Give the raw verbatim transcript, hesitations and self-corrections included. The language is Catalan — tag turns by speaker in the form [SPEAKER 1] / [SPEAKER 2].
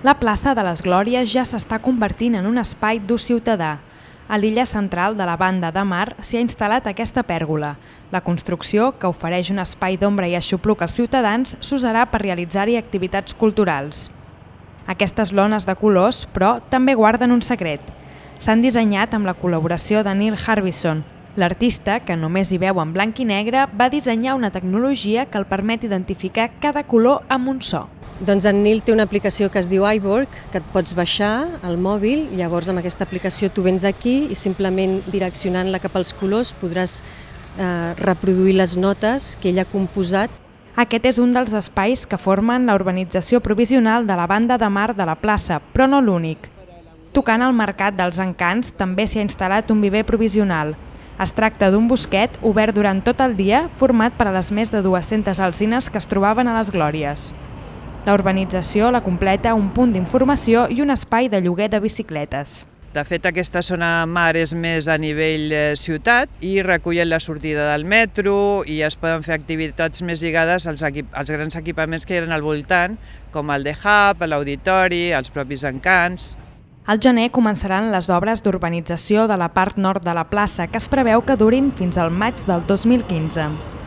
[SPEAKER 1] La plaça de les Glòries ja s'està convertint en un espai d'ús ciutadà. A l'illa central de la banda de mar s'hi ha instal·lat aquesta pèrgola. La construcció, que ofereix un espai d'ombra i aixopluc als ciutadans, s'usarà per realitzar-hi activitats culturals. Aquestes lones de colors, però, també guarden un secret. S'han dissenyat amb la col·laboració de Neil Harbison. L'artista, que només hi veu en blanc i negre, va dissenyar una tecnologia que el permet identificar cada color amb un so.
[SPEAKER 2] Doncs en Neil té una aplicació que es diu iWork, que et pots baixar al mòbil, llavors amb aquesta aplicació tu vens aquí i simplement direccionant-la cap als colors podràs eh, reproduir les notes que ell ha composat.
[SPEAKER 1] Aquest és un dels espais que formen la urbanització provisional de la banda de mar de la plaça, però no l'únic. Tocant al Mercat dels Encants també s'hi ha instal·lat un viver provisional. Es tracta d'un bosquet obert durant tot el dia, format per a les més de dues-centes alzines que es trobaven a les Glòries. La urbanització la completa un punt d'informació i un espai de lloguer de bicicletes.
[SPEAKER 3] De fet, aquesta zona mar és més a nivell ciutat i recullen la sortida del metro i es poden fer activitats més lligades als, equip als grans equipaments que hi ha al voltant, com el The Hub, l'auditori, els propis encants.
[SPEAKER 1] Al gener començaran les obres d'urbanització de la part nord de la plaça, que es preveu que durin fins al maig del dos mil quinze.